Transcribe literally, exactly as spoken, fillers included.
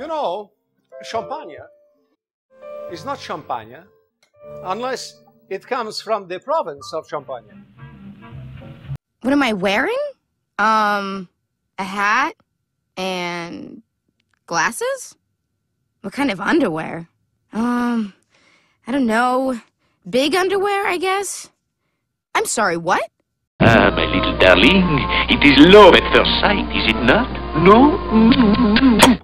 You know, champagne is not champagne unless it comes from the province of Champagne. What am I wearing? Um, a hat and glasses? What kind of underwear? Um, I don't know. Big underwear, I guess? I'm sorry, what? Ah, my little darling, it is love at first sight, is it not? No?